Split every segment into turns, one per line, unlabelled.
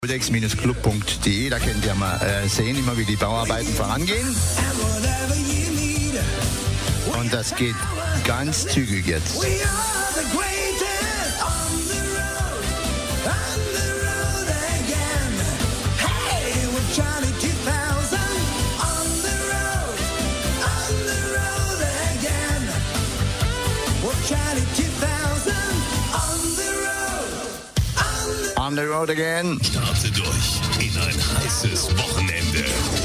Codex-Club.de, da könnt ihr mal sehen, immer wie die Bauarbeiten vorangehen. Und das geht ganz zügig jetzt. On the road again.
Starte durch in ein heißes Wochenende.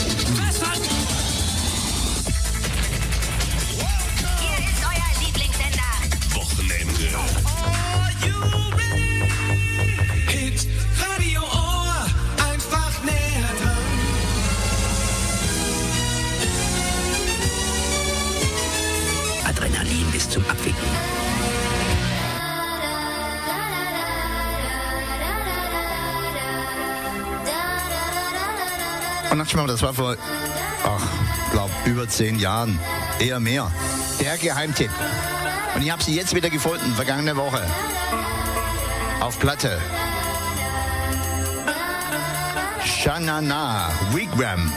Hier ist euer Lieblingssender.
Wochenende.
Hit Radio Ohr, einfach näher dran.
Adrenalin bis zum Abwinken.
Und manchmal, das war vor, über 10 Jahren, eher mehr. Der Geheimtipp. Und ich habe sie jetzt wieder gefunden, vergangene Woche. Auf Platte. Sha-Na-Na, Wigwam.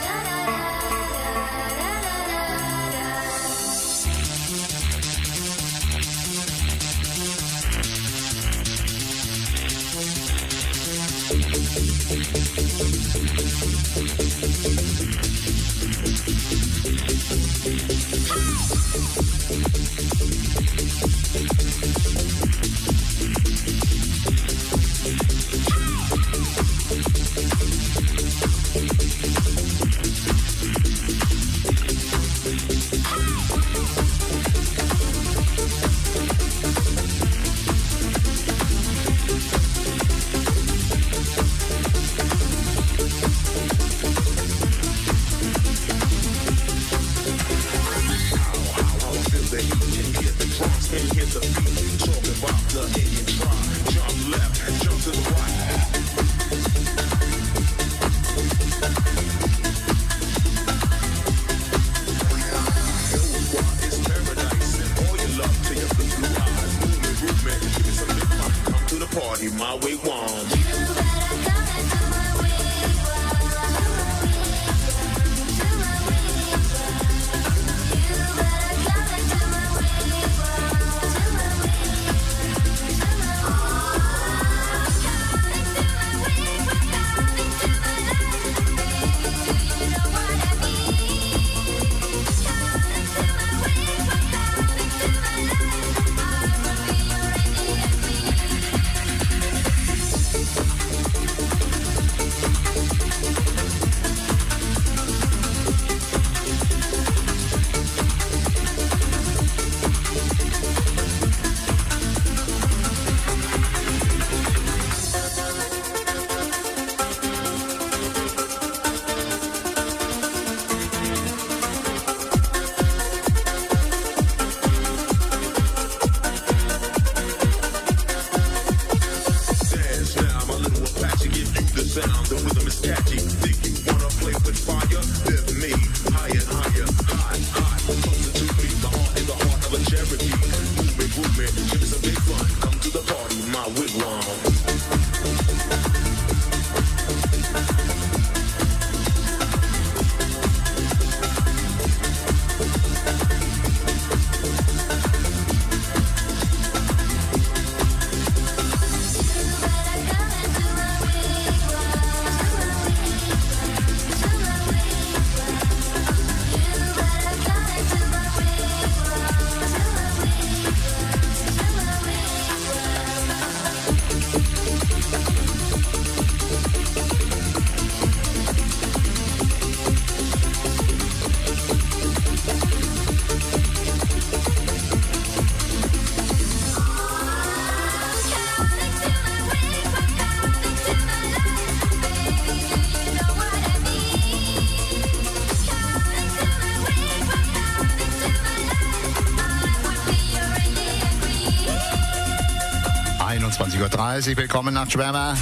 Willkommen nach Schwärmer.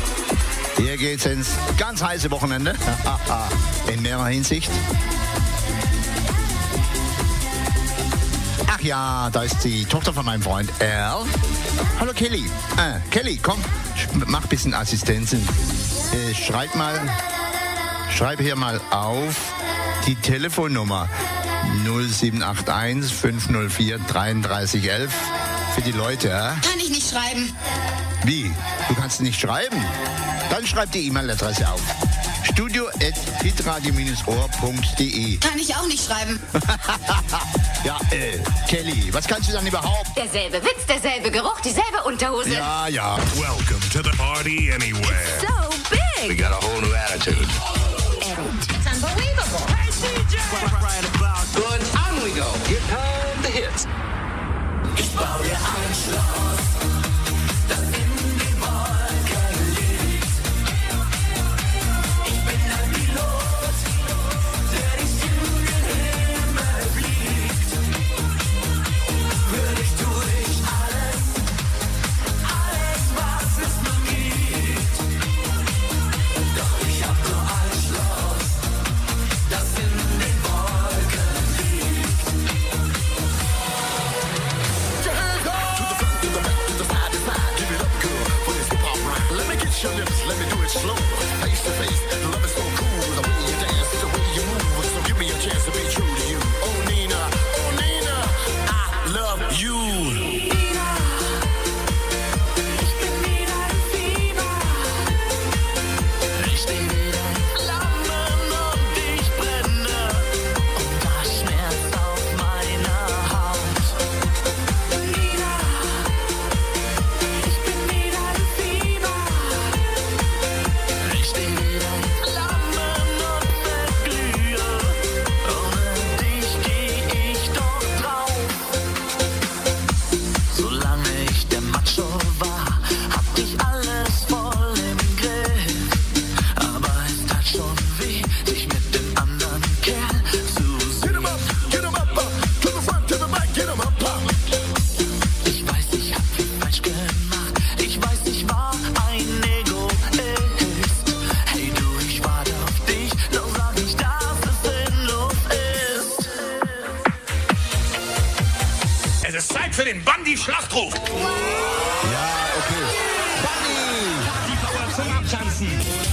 Hier geht's ins ganz heiße Wochenende. In mehrerer Hinsicht. Ach ja, da ist die Tochter von meinem Freund Al. Hallo Kelly. Kelly, komm, mach ein bisschen Assistenzen. Schreib hier mal auf die Telefonnummer 0781 504 3311 für die Leute. Ja?
Kann ich nicht schreiben.
Wie? Du kannst nicht schreiben? Dann schreib die E-Mail-Adresse auf. studio@hitradio-ohr.de.
Kann ich auch nicht schreiben.
Ja, Kelly, was kannst du dann überhaupt?
Derselbe Witz, derselbe Geruch, dieselbe Unterhose.
Ja, ja.
Welcome to the party anywhere.
So big.
We got a whole new attitude.
It's unbelievable.
Hey, DJ!
Right about
Good, on we go. Here come the hits.
Ich baue dir ein Schloss, das in den Wolken liegt. Ich bin ein Pilot, der dich in den Himmel fliegt. Für dich tue ich alles, was es nur gibt. Doch ich hab nur ein Schloss, das in den Wolken liegt.
Your lips, let me do it slow. Face to face, the love is so cool. The way you dance, the way you move. So give me a chance to be true to you. Oh Nina, I love you.
Nina, ich bin wieder im Fieber. Ich steh wieder in Flammen und ich brenne. Und das Schmerz auf meiner Haut. Nina, ich bin wieder im Fieber. Ich steh wieder in Flammen und verglühe. Ohne dich geh ich doch drauf. Solange ich der Macho war, hab ich alles voll im Griff. Aber es tat schon weh, dich mit dem anderen Kerl zu sehen.
Get 'em up, to the front, to the back, get 'em up.
Ich weiß, ich hab viel falsch gemacht. Ich weiß, ich war ein Egoist. Hey du, ich warte auf dich, doch sag nicht, dass es sinnlos ist.
Es ist Zeit für den Bandi-Schlachtruf.
Ja, okay. Bunny!
Die Bauern zum Abtanzen.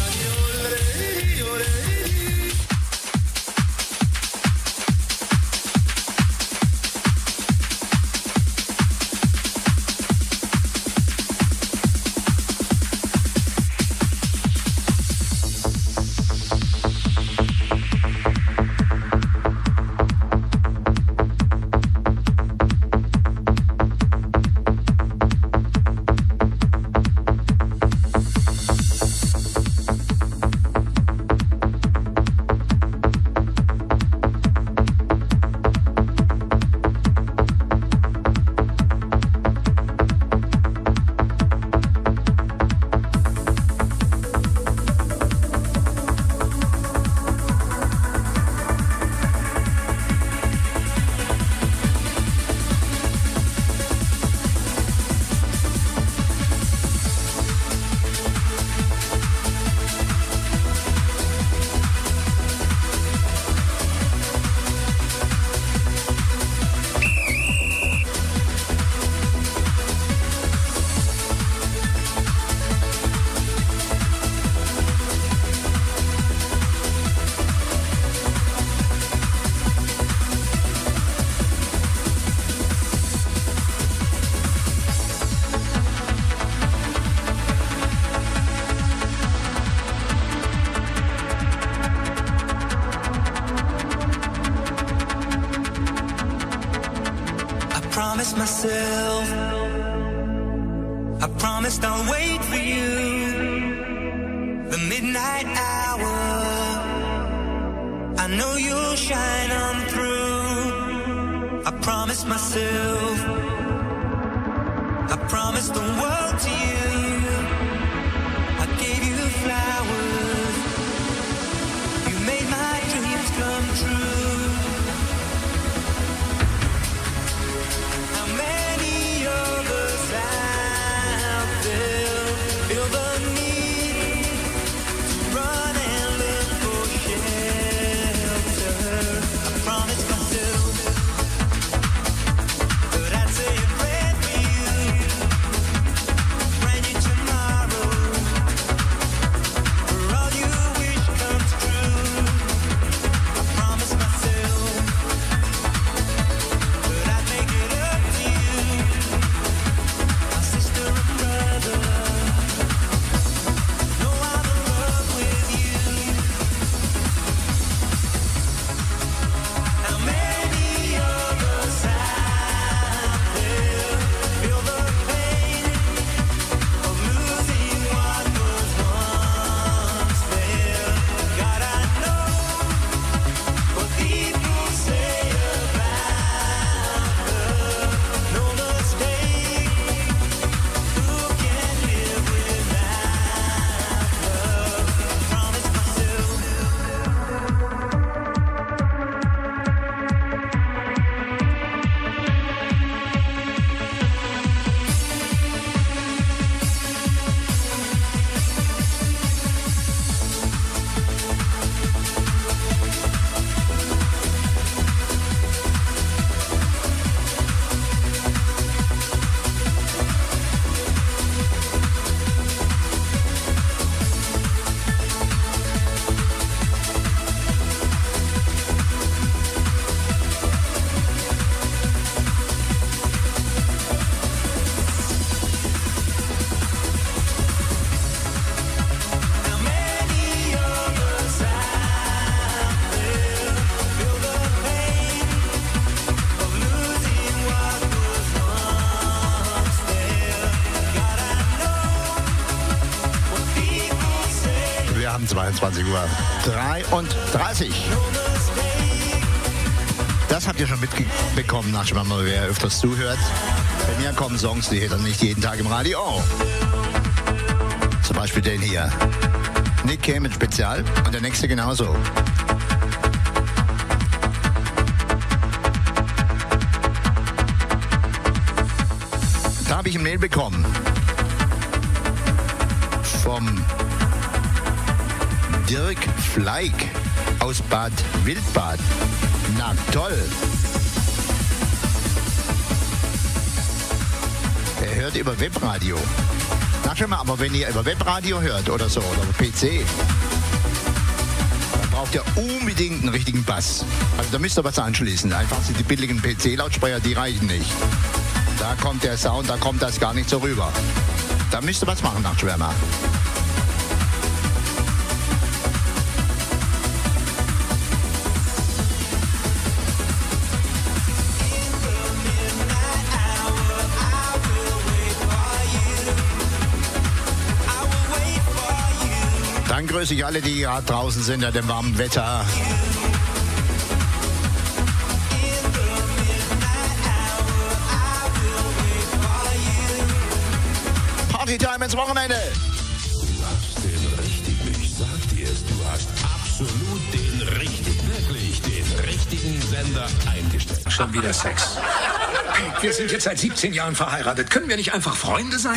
Promised myself, I promised I'll wait for you. The midnight hour, I know you'll shine on through. I promised myself, I promised the world to you. I gave you flowers, you made my dreams come true. Many of us out there feel the need to run and look for shelter. I promised myself that I'd say a prayer for you.
Wir haben 22:33 Uhr. Das habt ihr schon mitbekommen, nachdem mal wer öfters zuhört. Bei mir kommen Songs, die hätte nicht jeden Tag im Radio. Oh. Zum Beispiel den hier. Nick Cayman Spezial und der nächste genauso. Da habe ich ein Mail bekommen vom Dirk Fleig aus Bad Wildbad. Na toll. Er hört über Webradio. Na schon mal, aber wenn ihr über Webradio hört oder so, oder über PC, dann braucht ihr unbedingt einen richtigen Bass. Also da müsst ihr was anschließen. Einfach die billigen PC-Lautsprecher, die reichen nicht. Da kommt der Sound, da kommt das gar nicht so rüber. Da müsst ihr was machen, Nachtschwärmer. Dann grüße ich alle, die gerade draußen sind, bei dem warmen Wetter. Partytime ins Wochenende!
Du hast den richtigen, ich sag dir es, du hast absolut den richtigen, wirklich den richtigen Sender eingestellt.
Schon wieder Sex. Wir sind jetzt seit 17 Jahren verheiratet. Können wir nicht einfach Freunde sein?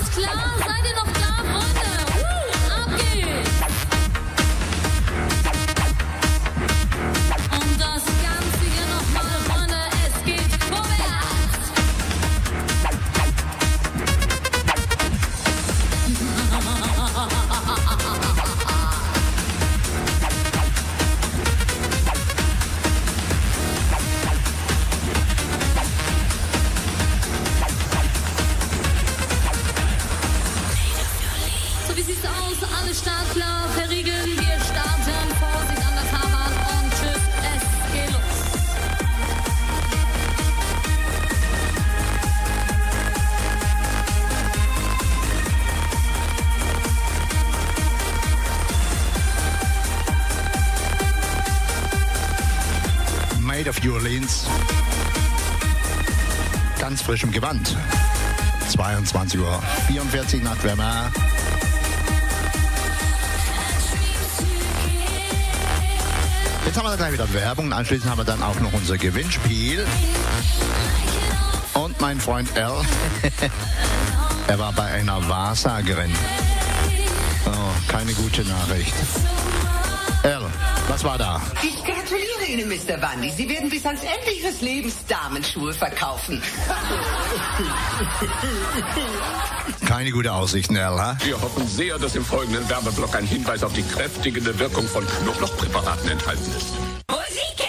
Alles klar, seid ihr noch da, Freunde? Ab geht's! Und das Ganze hier nochmal, Freunde, es geht vorwärts! So, wie sieht's aus? Alles startklar, verriegeln, wir starten. Vorsicht an der Fahrbahn und tschüss, es geht los.
Made of New Orleans. Ganz frisch im Gewand. 22:44 Uhr Nachtwärmer. Jetzt haben wir gleich wieder Werbung. Anschließend haben wir dann auch noch unser Gewinnspiel. Und mein Freund Al, er war bei einer Wahrsagerin. Oh, keine gute Nachricht. Al, was war da?
Ich gratuliere Ihnen, Mr. Bundy. Sie werden bis ans Ende Ihres Lebens Damenschuhe verkaufen.
Keine gute Aussichten, Al, ha?
Wir hoffen sehr, dass im folgenden Werbeblock ein Hinweis auf die kräftigende Wirkung von Knoblauchpräparaten enthalten ist.
Musik!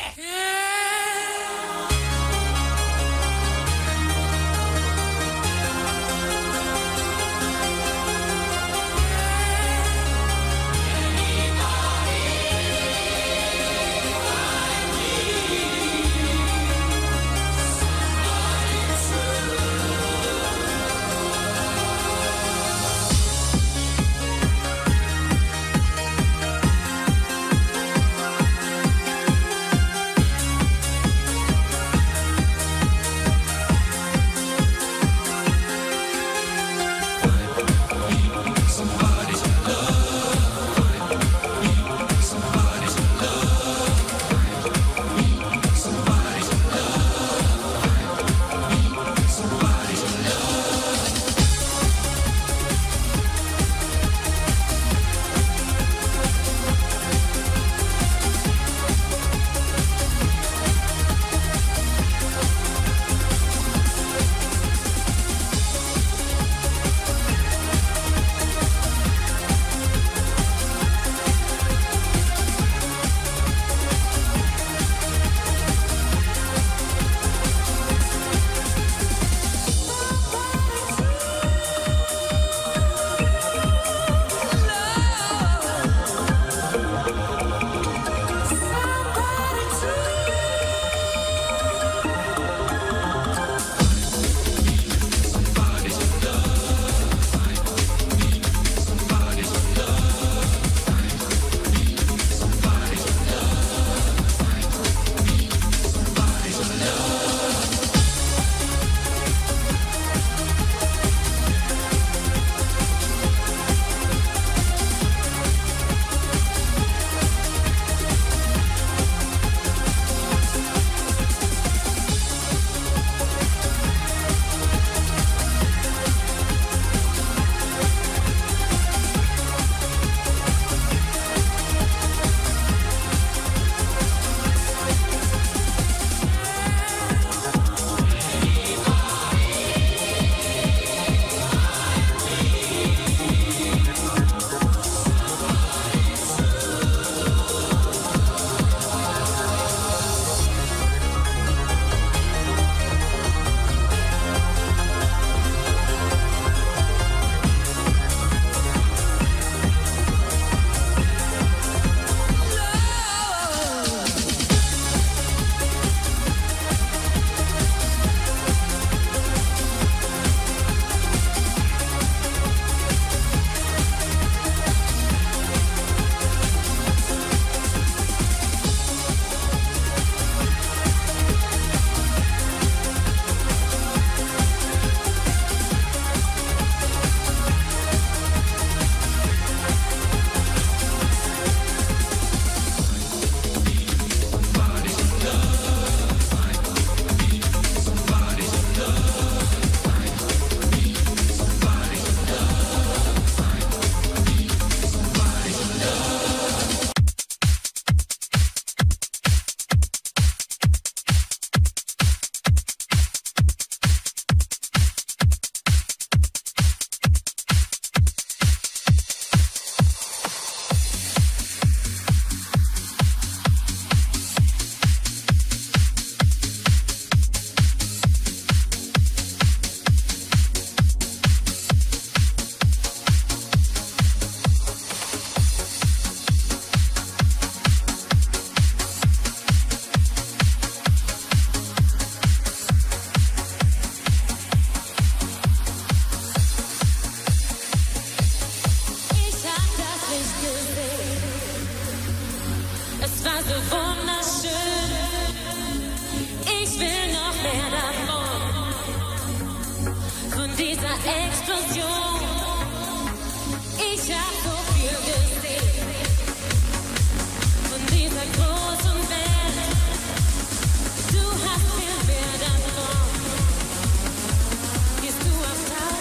Explosion. Ich hab so viel gesehen von dieser großen Welt. Du hast viel mehr davon. Gehst du auf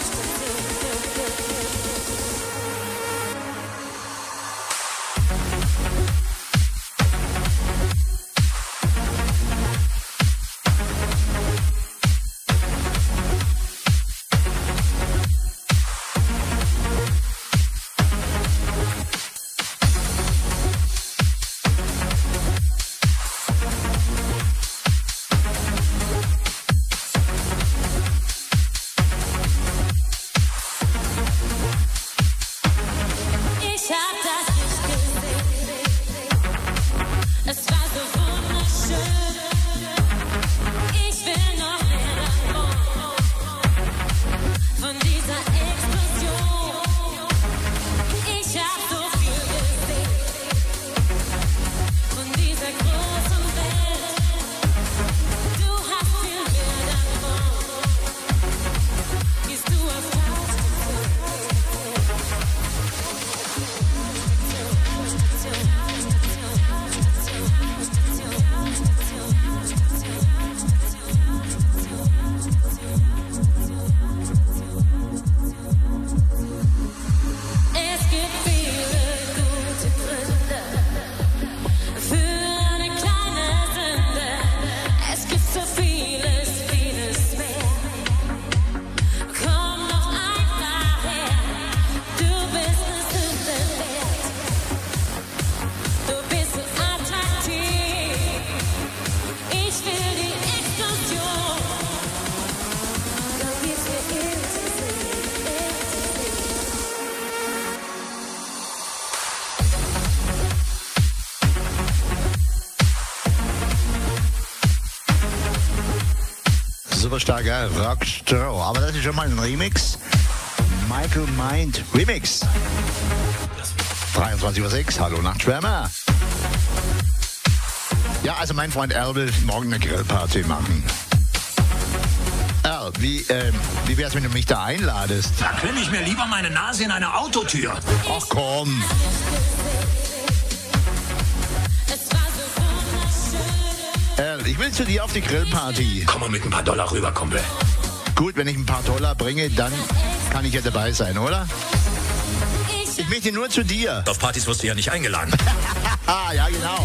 super starker Rockstro. Aber das ist schon mal ein Remix. Michael Mind Remix. 23:06 Uhr. Hallo Nachtschwärmer. Ja, also mein Freund Al will morgen eine Grillparty machen. Al, wie wär's, wenn du mich da einladest?
Da klemme ich mir lieber meine Nase in eine Autotür.
Ach komm. Al, ich will zu dir auf die Grillparty.
Komm mal mit ein paar Dollar rüber, Kumpel.
Gut, wenn ich ein paar Dollar bringe, dann kann ich ja dabei sein, oder? Ich möchte nur zu dir.
Auf Partys wirst du ja nicht eingeladen.
Ja, genau.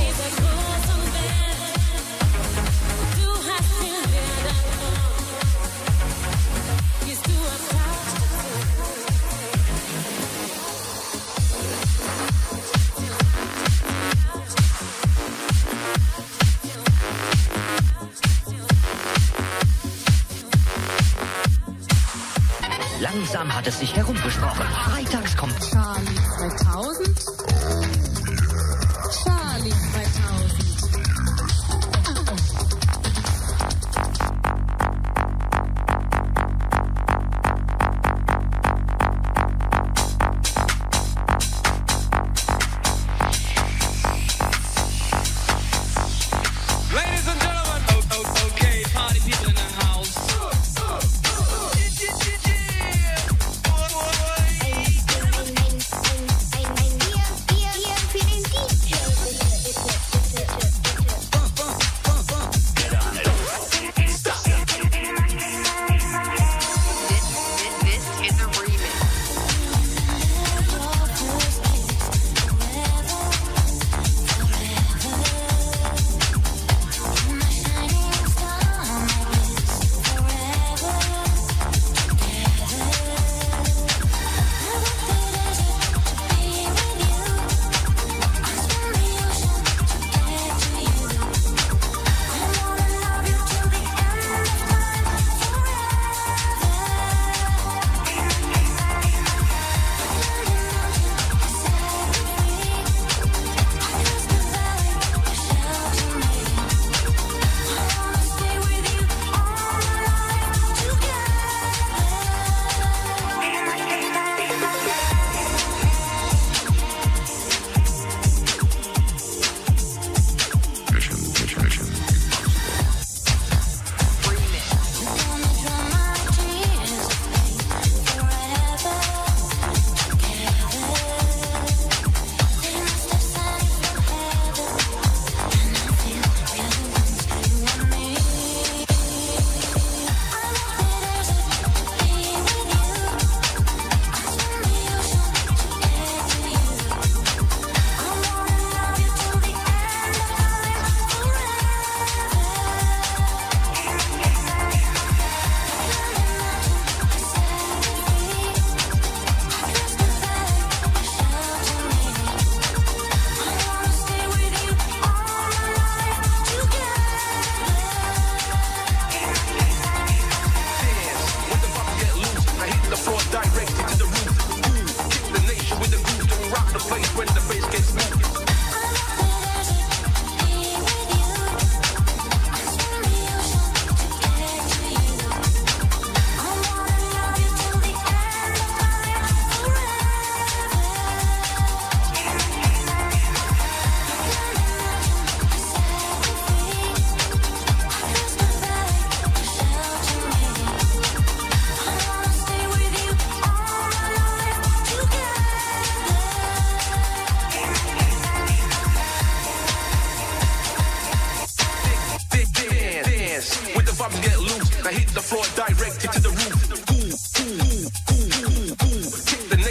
Langsam hat es sich herumgesprochen. Freitags kommt
Charlie 2000. Charlie 2000.
Ladies and gentlemen, okay, party people in the house.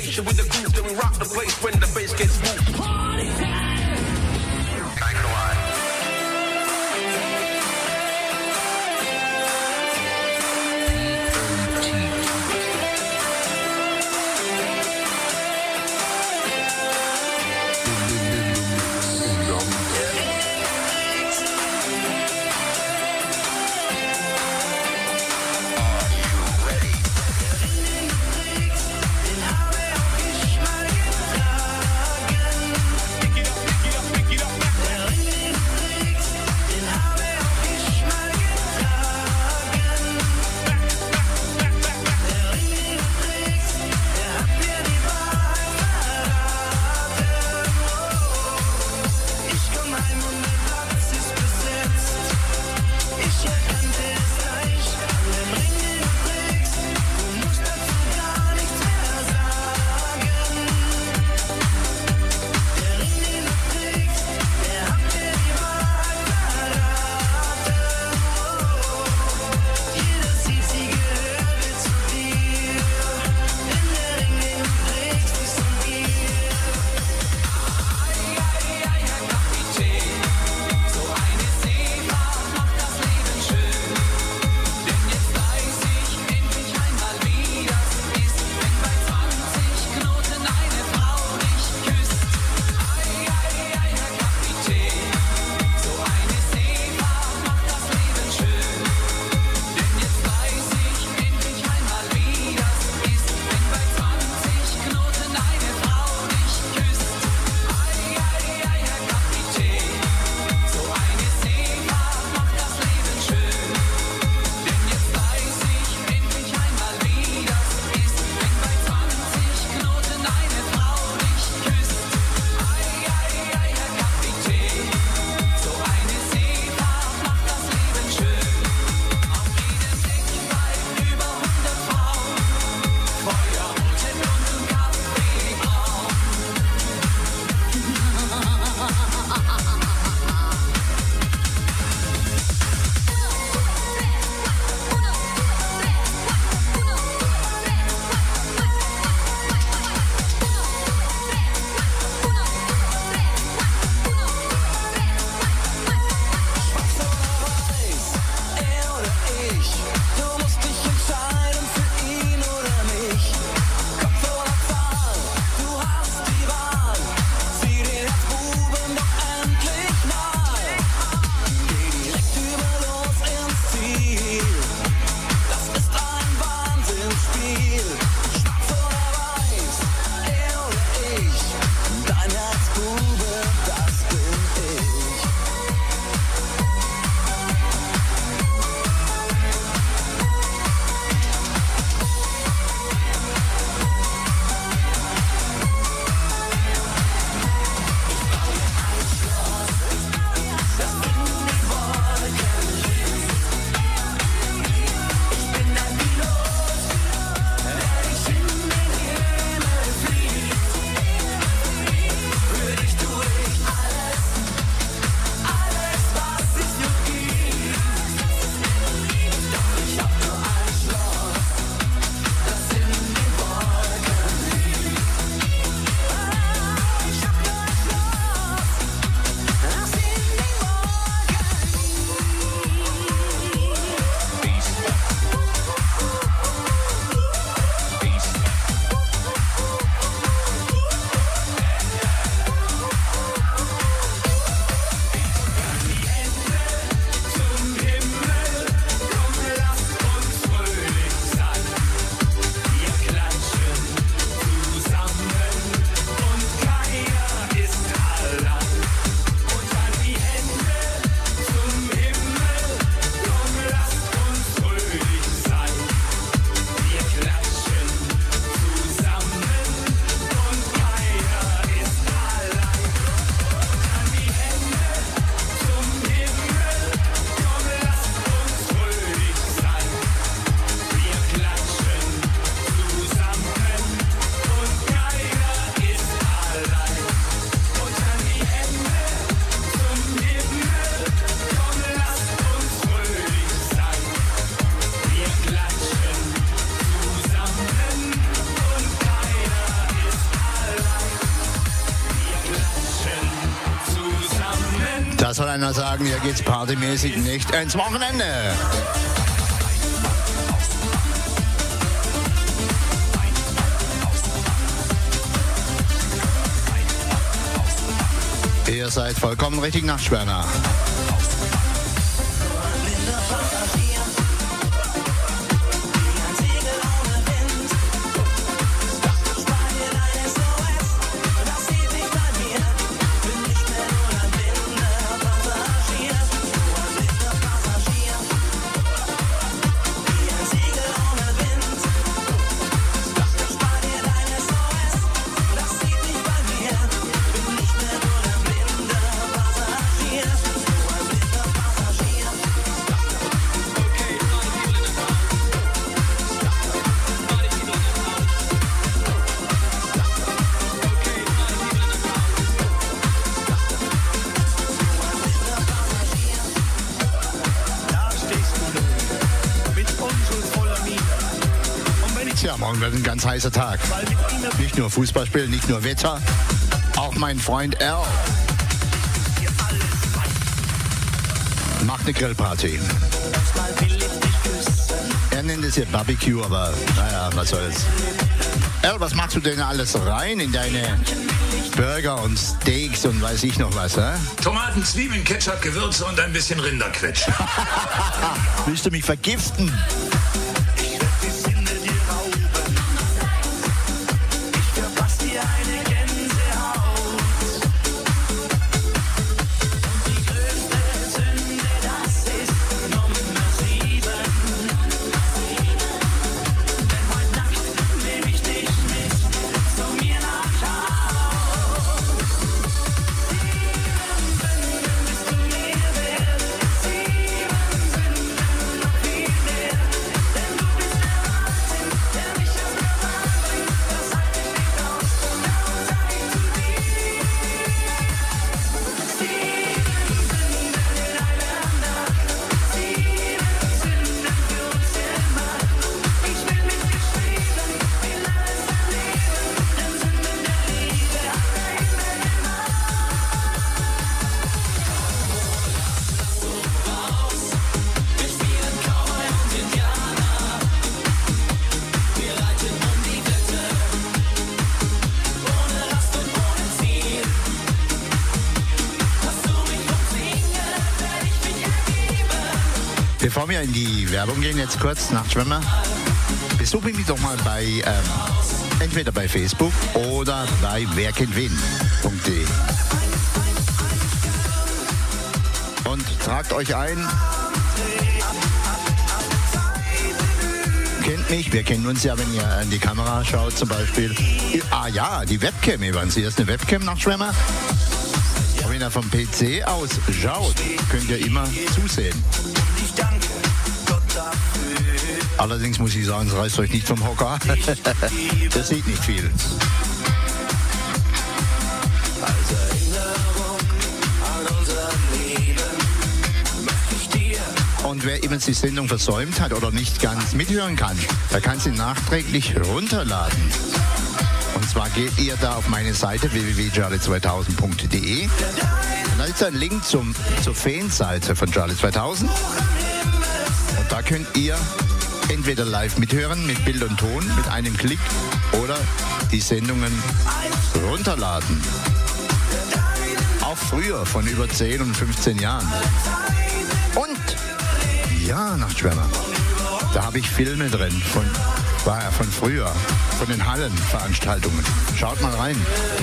station with the groove, then we rock the place when the bass gets moved. Party time! I ain't gonna lie.
In Haare auf Geschmack.
soll einer sagen, hier geht's partymäßig nicht ins Wochenende. Ihr seid vollkommen richtig, Nachtschwärmer. Morgen wird ein ganz heißer Tag. Nicht nur Fußballspiel, nicht nur Wetter, auch mein Freund Al macht eine Grillparty. Er nennt es hier Barbecue, aber naja, was soll's. Al, was machst du denn alles rein in deine Burger und Steaks und weiß ich noch was, hä?
Tomaten, Zwiebeln, Ketchup, Gewürze und ein bisschen Rinderquetsch.
Willst du mich vergiften? Bevor wir in die Werbung gehen, jetzt kurz Nachtschwimmer, besuche mich doch mal bei entweder bei Facebook oder bei werkenwen.de und tragt euch ein. Kennt mich, wir kennen uns ja, wenn ihr an die Kamera schaut zum Beispiel. Ah ja, die Webcam übrigens, hier ist eine Webcam, Nachtschwimmer. Wenn ihr vom PC aus schaut, könnt ihr immer zusehen. Allerdings muss ich sagen, es reißt euch nicht vom Hocker. Das sieht nicht viel. Und wer eben die Sendung versäumt hat oder nicht ganz mithören kann, der kann sie nachträglich runterladen. Und zwar geht ihr da auf meine Seite www.charlie2000.de. Da ist ein Link zur Fanseite von Charlie 2000. Und da könnt ihr entweder live mithören mit Bild und Ton mit einem Klick oder die Sendungen runterladen. Auch früher, von über 10 und 15 Jahren. Und ja, Nachtschwärmer, da habe ich Filme drin von früher, von den Hallenveranstaltungen. Schaut mal rein.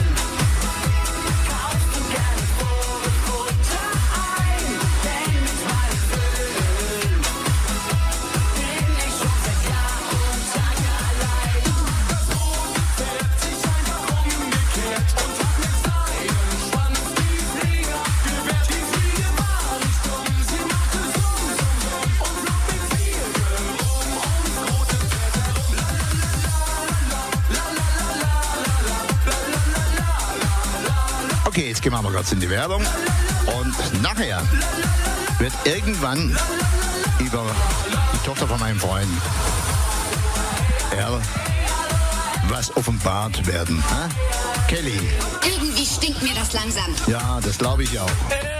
Okay, jetzt gehen wir mal kurz in die Werbung und nachher wird irgendwann über die Tochter von meinem Freund was offenbart werden. Kelly.
Irgendwie stinkt mir das langsam.
Ja, das glaube ich auch.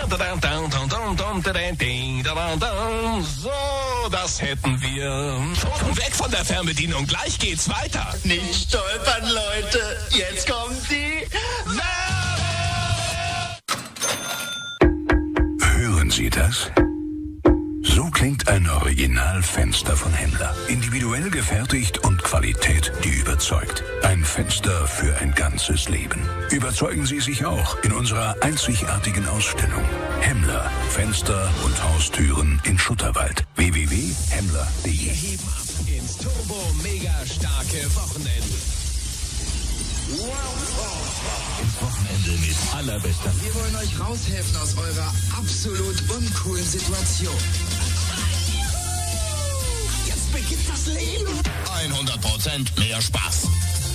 So, das hätten wir. Weg von der Fernbedienung, gleich geht's weiter.
Nicht stolpern, Leute. Jetzt kommt die
Hören Sie das? So klingt ein Originalfenster von Hemmler. Individuell gefertigt und Qualität, die überzeugt. Ein Fenster für ein ganzes Leben. Überzeugen Sie sich auch in unserer einzigartigen Ausstellung. Hemmler. Fenster und Haustüren in Schutterwald. www.hemmler.de.
Wir heben ab ins turbo-mega starke Wochenende. Ins Wochenende mit allerbester.
Wir wollen euch raushelfen aus eurer absolut uncoolen Situation. Jetzt beginnt das Leben.
100% mehr Spaß.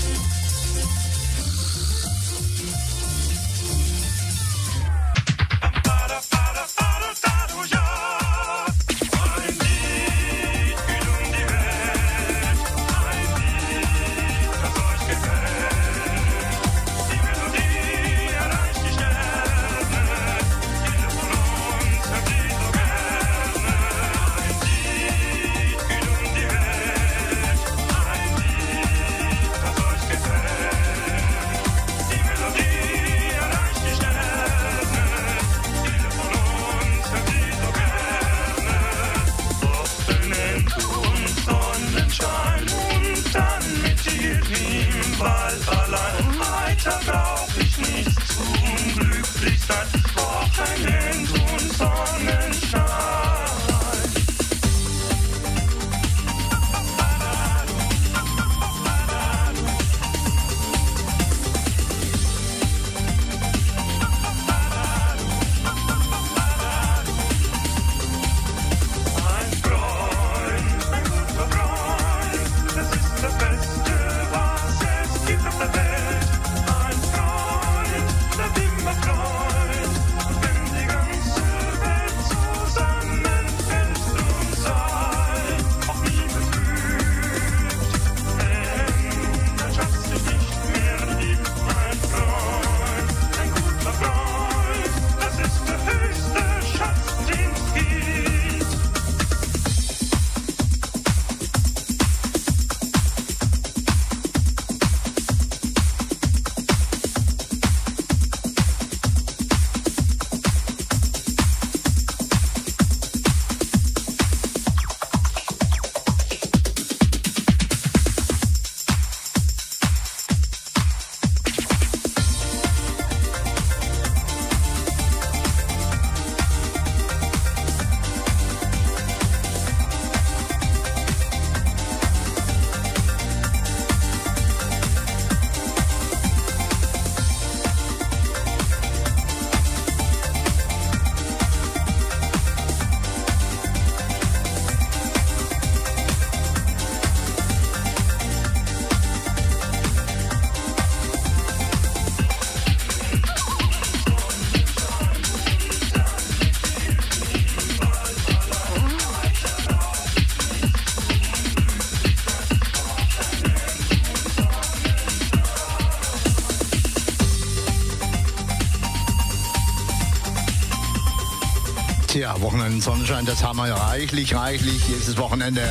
Tja, Wochenende Sonnenschein, das haben wir ja reichlich. Dieses Wochenende.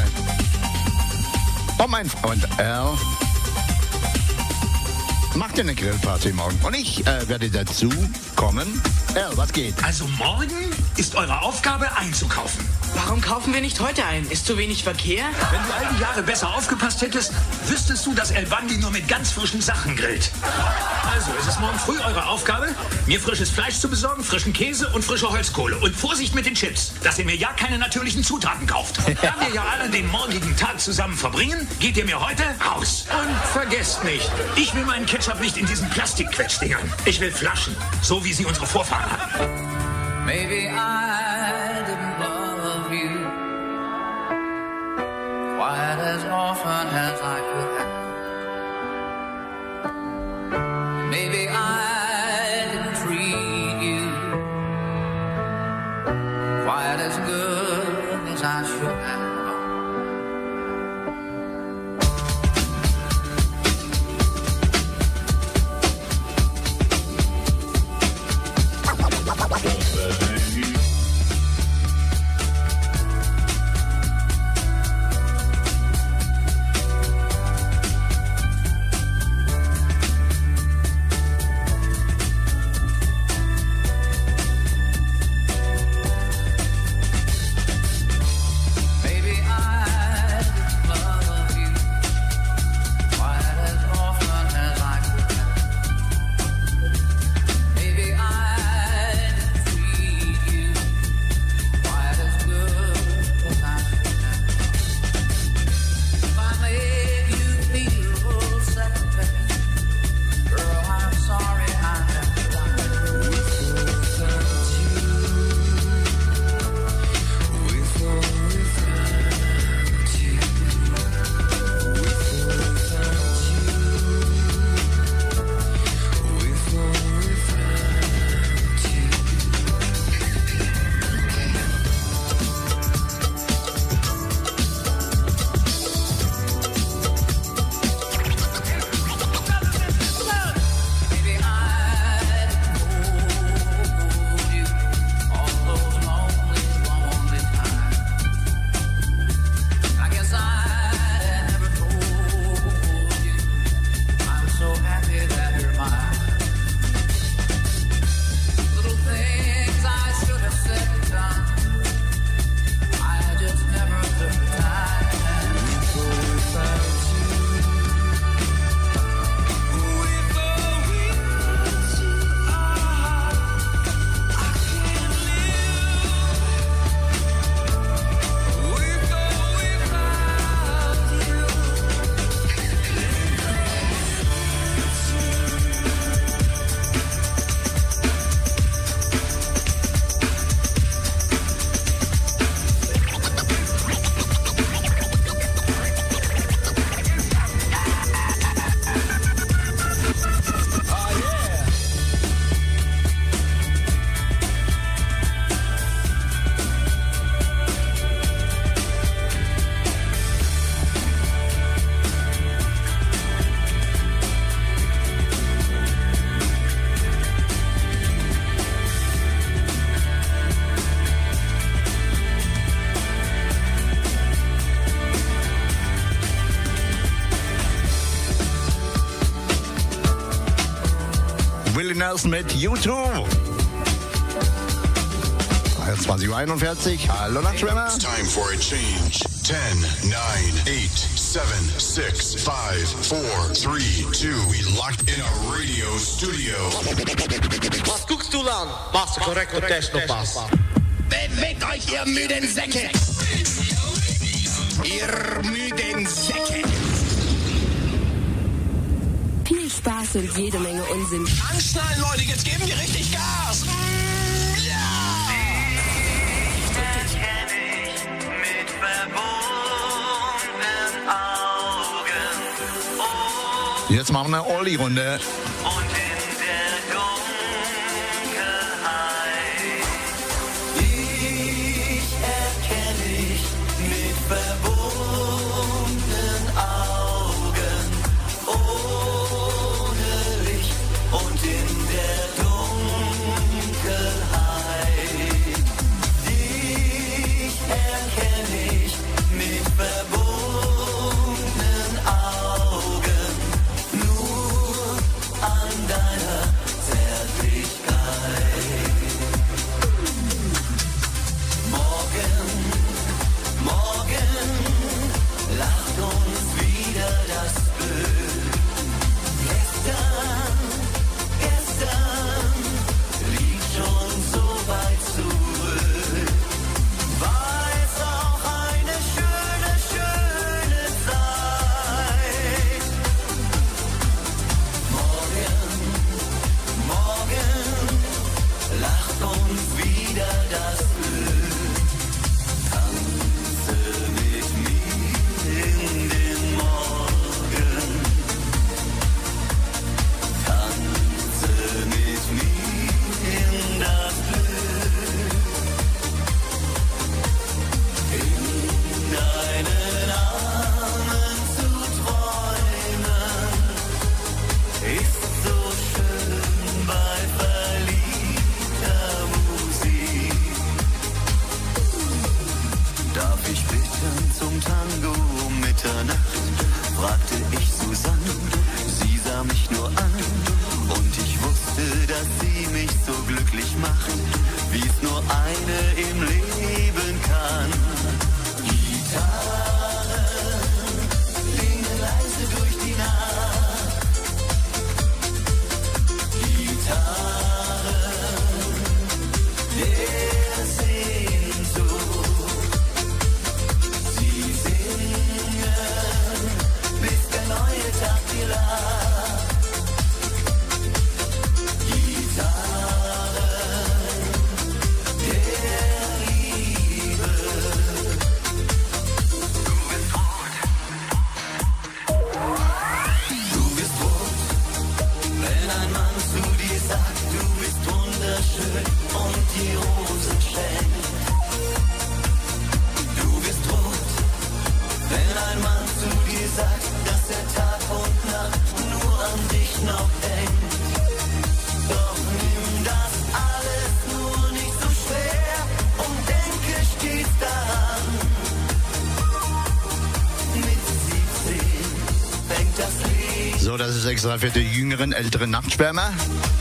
Oh, mein Freund Al macht ja eine Grillparty morgen. Und ich werde dazu kommen. Al, was geht?
Also morgen ist eure Aufgabe einzukaufen.
Warum kaufen wir nicht heute ein? Ist zu wenig Verkehr?
Wenn du all die Jahre besser aufgepasst hättest, wüsstest du, dass El Bandi nur mit ganz frischen Sachen grillt. Also, es ist morgen früh eure Aufgabe, mir frisches Fleisch zu besorgen, frischen Käse und frische Holzkohle. Und Vorsicht mit den Chips, dass ihr mir ja keine natürlichen Zutaten kauft. Da wir ja alle den morgigen Tag zusammen verbringen, geht ihr mir heute raus. Und vergesst nicht, ich will meinen Ketchup nicht in diesen Plastikquetschdingern. Ich will Flaschen, so wie sie unsere Vorfahren hatten.
Maybe I didn't love you quite as often as I could have. Maybe I didn't treat you quite as good as I should have.
Foreigners mit U2. 20:41 Uhr. Hallo Nachtschwärmer.
It's time for a change. 10, 9, 8, 7, 6, 5, 4, 3, 2. We locked in a radio studio.
Was guckst du lang? Machst du korrekt und Techno-Bass.
Bewegt euch, ihr müden Säcke! Ihr müden Säcke!
Viel Spaß und jede Menge Unsinn.
Anschnallen, Leute, jetzt geben wir richtig Gas!
Jetzt machen wir eine Olli-Runde. So, das ist extra für die jüngeren, älteren Nachtschwärmer.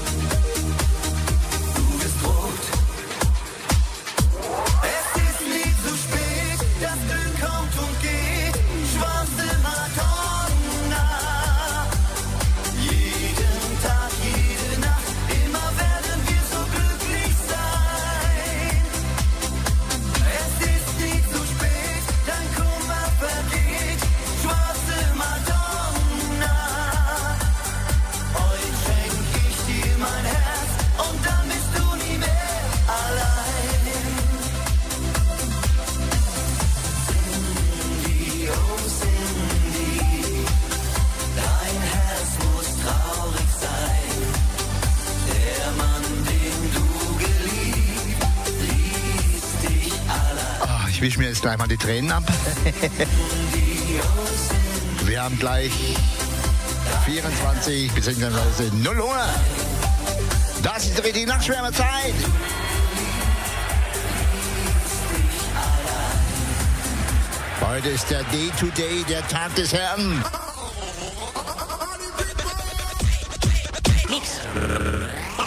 Ich wische mir jetzt gleich mal die Tränen ab. Wir haben gleich 24 bzw. 0 Uhr. Das ist die richtige Nachtschwärmerzeit. Heute ist der Day-to-Day, der Tag des Herrn.
Nix.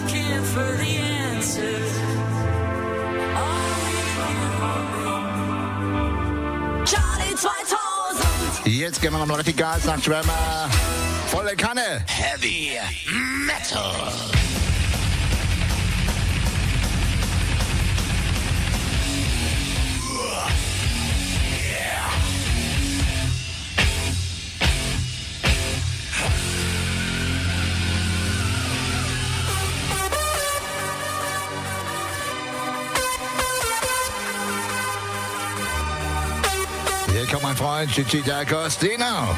looking for the answer. Charlie 2000.
Jetzt gehen wir nochmal richtig Gas nach Schwärmer. Volle Kanne.
Heavy Metal.
Hier kommt mein Freund Gigi D'Agostino.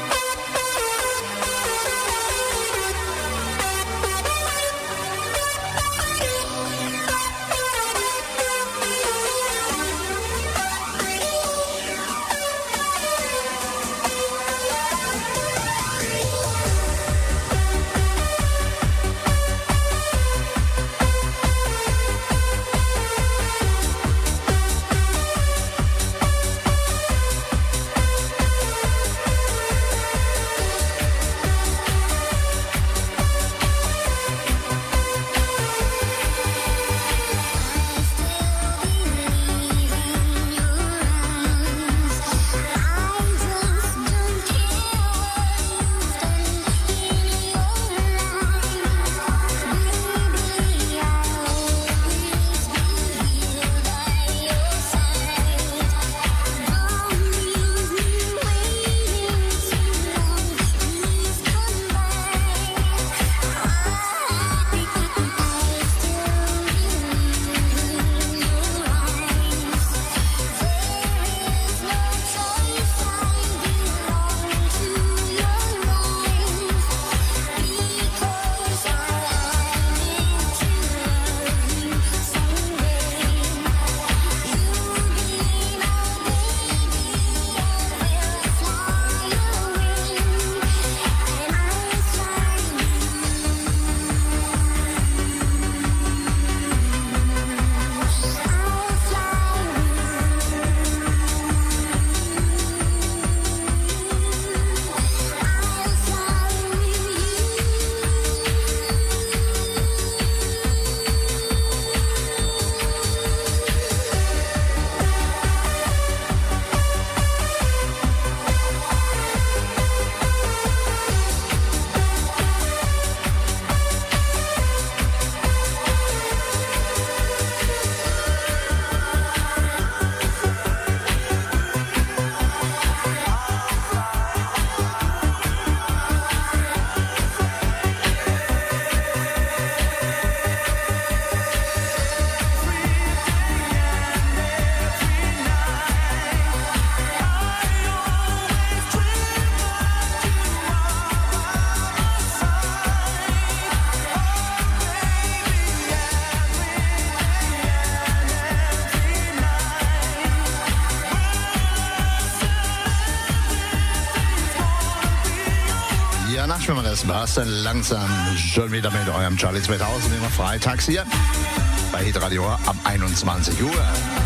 Das war's dann langsam schon wieder mit eurem Charlie 2000, immer freitags hier bei Hitradio ab 21 Uhr.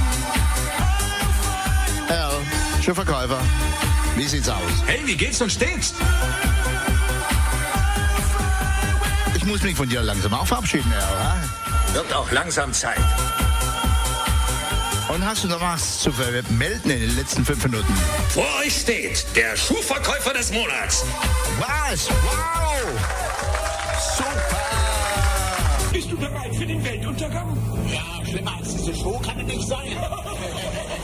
Herr, Schiffverkäufer, wie sieht's aus?
Hey, wie geht's und steht's?
Ich muss mich von dir langsam auch verabschieden, Herr.
Wird auch langsam Zeit.
Und hast du noch was zu vermelden in den letzten 5 Minuten?
Vor euch steht der Schuhverkäufer des Monats.
Was? Wow! Super!
Bist du bereit für den Weltuntergang? Ja, schlimmer als diese Show kann es nicht sein.